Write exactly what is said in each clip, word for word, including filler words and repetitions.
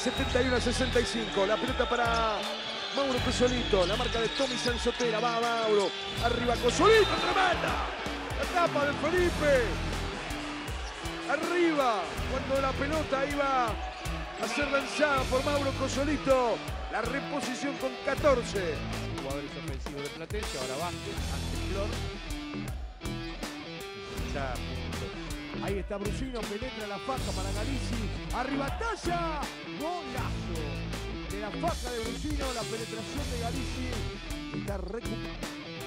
setenta y uno a sesenta y cinco. La pelota para Mauro Cosolito. La marca de Tommy Sansotera. Va Mauro. Arriba Cosolito. Tremenda. La tapa de Felipe. Arriba. Cuando la pelota iba a ser lanzada por Mauro Cosolito. La reposición con catorce. Jugadores ofensivos de Platense. Ahora Vázquez. Ante Flor. Ya. Ahí está Brusino, penetra la faja para Galizzi. Arriba Talla. Golazo de la faja de Brusino. La penetración de Galizzi. Está recuperado.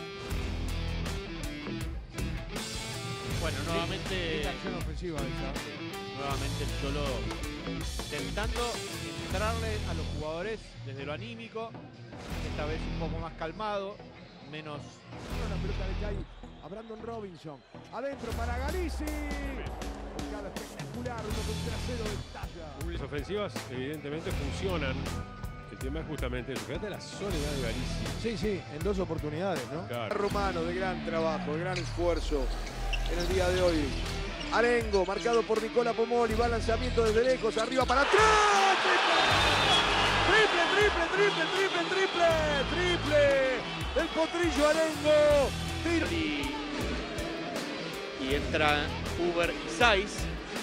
Bueno, nuevamente. Sí, acción ofensiva esa. Nuevamente el Cholo intentando entrarle a los jugadores desde lo anímico. Esta vez un poco más calmado. Menos. La pelota de Cay a Brandon Robinson. Adentro para Galizzi. Jugada espectacular, uno contra cero de Talla. Las ofensivas evidentemente funcionan. El tema es justamente eso. Fíjate la soledad de Galizzi. Sí, sí, en dos oportunidades, ¿no? Claro. Romano de gran trabajo, de gran esfuerzo en el día de hoy. Arengo, marcado por Nicola Pomoli, va lanzamiento desde lejos, arriba para atrás. Triple, triple, triple, triple, triple, triple. El potrillo Arengo. Tiro. Y, y entra Huber y Saiz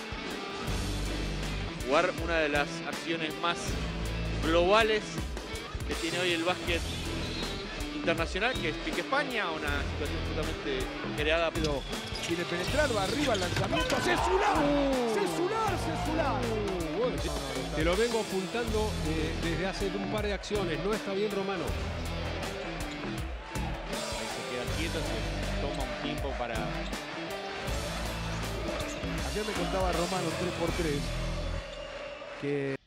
a jugar una de las acciones más globales que tiene hoy el básquet internacional, que es Pique España, una situación totalmente creada. Pero quiere penetrar, va arriba el lanzamiento. ¡Cesular! Uh. ¡Cesular, cesular! Te lo vengo apuntando eh, desde hace un par de acciones. No está bien Romano. Ahí se queda quieto, se toma un tiempo para... Ayer me contaba Romano tres por tres que